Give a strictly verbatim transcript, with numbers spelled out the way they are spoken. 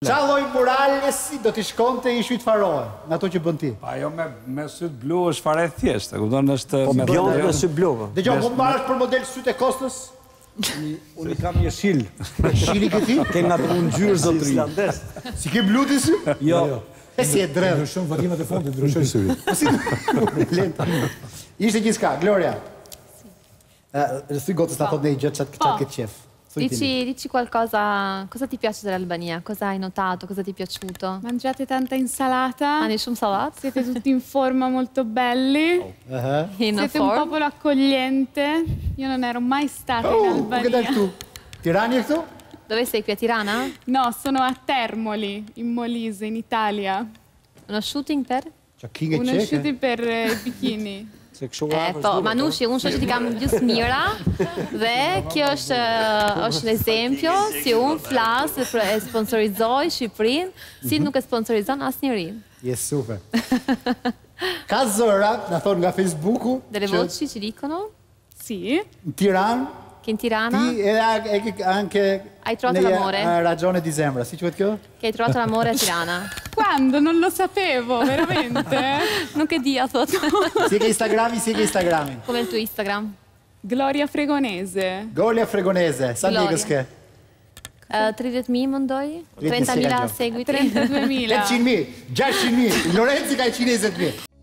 Qa lloj muralesi do t'i shkonte i shujt faroe, në ato që bën ti? Pa jo me syt blu është fare thjeshtë, kupton është... Po bjond me syt blu. Dhe gjo, po marrësh për model syt e Kostës? Unë i kam jeshil. Jeshili këti? Kem nga të unë gjyrë zotëri. Si ke blu t'i sy? Jo. E si e drevë. Ndryshon vadimet e fondit, ndryshoj syri. Ishte gjithka, Gloria. Rëthy gotës ta thot në i gjëtë qatë këtë qef. Dici, dici qualcosa, cosa ti piace dell'Albania? Cosa hai notato? Cosa ti è piaciuto? Mangiate tanta insalata. Mangi shumë salat? Siete tutti in forma molto belli. Uh-huh. Siete un popolo accogliente. Io non ero mai stata oh, in Albania. Che dai tu? Tirani è tu? Dove sei qui a Tirana? No, sono a Termoli, in Molise, in Italia. Uno shooting per? Uno shooting per i bikini. E, po, Manushi, unë shoqë ti kam gjithë mira dhe kjo është, është në eżempjo si unë flasë dhe e sponsorizoj Shqipërinë, si nuk e sponsorizon asë njërin. Yes, super. Ka zëra, në thonë nga Facebooku... Delle voci ci dicono? Sì. In Tiran? Che in Tirana? Ti e anche... Hai trovato l'amore? Nella ragione di Sembra, si quet kjo? Che hai trovato l'amore a Tirana? Quando? Non lo sapevo, veramente? Non che dia, thot. Si che Instagrami, si che Instagrami. Come il tuo Instagram? Gloria Fregonese. Gloria Fregonese, sa dikës ke? tridhjetë mijë më ndoj? trentamila seguiti? trentaduemila. tetëqind mijë, gjashtëqind mijë, Lorenzi ka njëqind e njëzet mijë.